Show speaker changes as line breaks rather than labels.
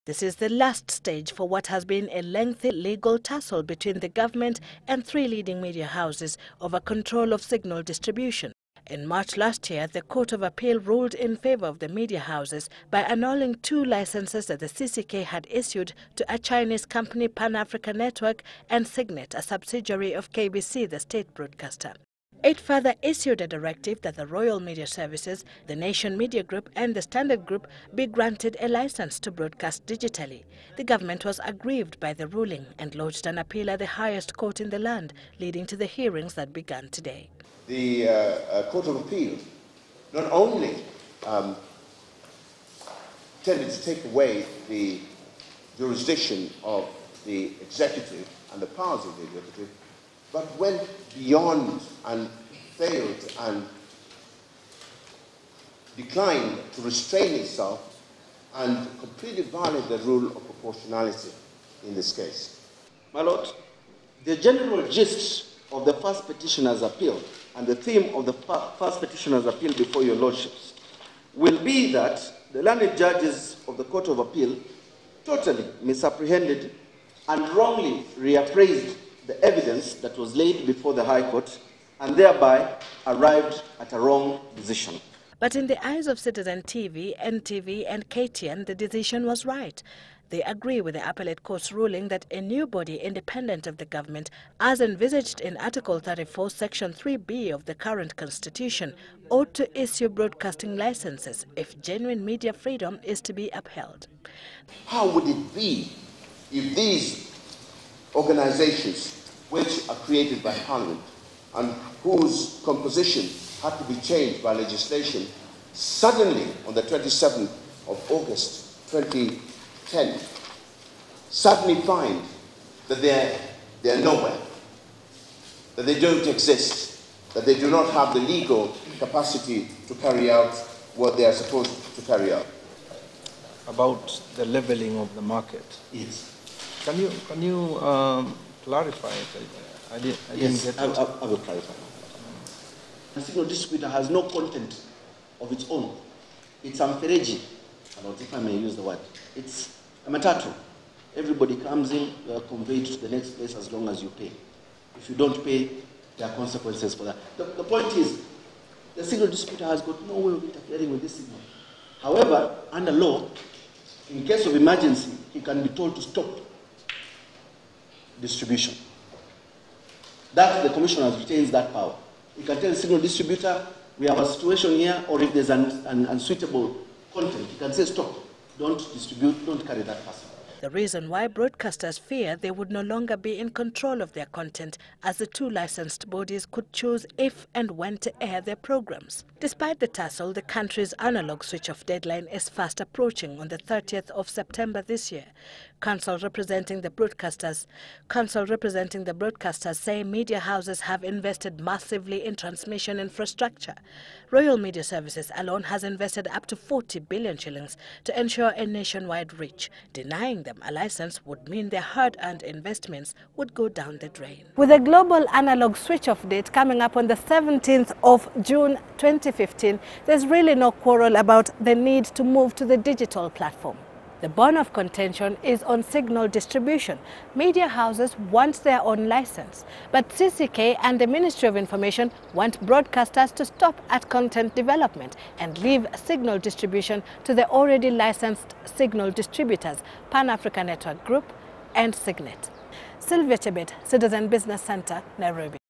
This is the last stage for what has been a lengthy legal tussle between the government and three leading media houses over control of signal distribution. In March last year, the Court of Appeal ruled in favor of the media houses by annulling 2 licenses that the CCK had issued to a Chinese company, Pan Africa Network, and Signet, a subsidiary of KBC, the state broadcaster. It further issued a directive that the Royal Media Services, the Nation Media Group and the Standard Group be granted a license to broadcast digitally. The government was aggrieved by the ruling and lodged an appeal at the highest court in the land, leading to the hearings that began today.
The Court of Appeal not only tended to take away the jurisdiction of the executive and the powers of the executive, but went beyond and failed and declined to restrain itself and completely violated the rule of proportionality in this case.
My Lord, the general gist of the first petitioner's appeal and the theme of the first petitioner's appeal before your lordships will be that the learned judges of the Court of Appeal totally misapprehended and wrongly reappraised the evidence that was laid before the High Court and thereby arrived at a wrong decision.
But in the eyes of Citizen TV, NTV and KTN, the decision was right. They agree with the appellate court's ruling that a new body independent of the government, as envisaged in Article 34, Section 3B of the current constitution, ought to issue broadcasting licenses if genuine media freedom is to be upheld.
How would it be if these organizations, which are created by Parliament and whose composition had to be changed by legislation, suddenly on the 27th of August 2010, suddenly find that they're nowhere, that they don't exist, that they do not have the legal capacity to carry out what they are supposed to carry out?
About the leveling of the market.
Yes.
Can you clarify it? I didn't get it.
I will clarify. The signal distributor has no content of its own. It's ampereji, if I may use the word. It's a matatu. Everybody comes in, you are conveyed to the next place as long as you pay. If you don't pay, there are consequences for that. The point is, the signal distributor has got no way of interfering with this signal. However, under law, in case of emergency, he can be told to stop distribution. That the commissioner retains that power. He can tell the signal distributor, we have a situation here, or if there's an unsuitable content, he can say stop, don't distribute, don't carry that person.
The reason why broadcasters fear they would no longer be in control of their content, as the 2 licensed bodies could choose if and when to air their programs. Despite the tussle, the country's analog switch-off deadline is fast approaching on the 30th of September this year. Counsel representing the broadcasters say media houses have invested massively in transmission infrastructure. Royal Media Services alone has invested up to 40 billion shillings to ensure a nationwide reach. Denying them a license would mean their hard-earned investments would go down the drain. With a global analog switch-off date coming up on the 17th of June 2015, there's really no quarrel about the need to move to the digital platform. The bone of contention is on signal distribution. Media houses want their own license, but CCK and the Ministry of Information want broadcasters to stop at content development and leave signal distribution to the already licensed signal distributors, Pan Africa Network Group and Signet. Sylvia Chebet, Citizen Business Center, Nairobi.